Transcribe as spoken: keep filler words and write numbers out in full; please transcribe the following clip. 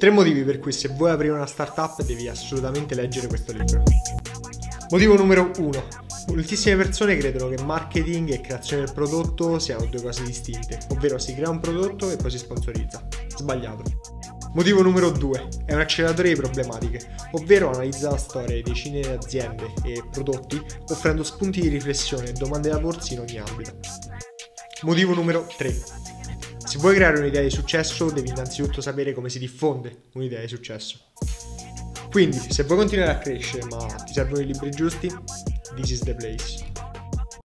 Tre motivi per cui se vuoi aprire una startup devi assolutamente leggere questo libro. Motivo numero uno. Moltissime persone credono che marketing e creazione del prodotto siano due cose distinte, ovvero si crea un prodotto e poi si sponsorizza. Sbagliato. Motivo numero due. È un acceleratore di problematiche, ovvero analizza la storia di decine di aziende e prodotti, offrendo spunti di riflessione e domande da porsi in ogni ambito. Motivo numero tre. Se vuoi creare un'idea di successo, devi innanzitutto sapere come si diffonde un'idea di successo. Quindi, se vuoi continuare a crescere ma ti servono i libri giusti, this is the place.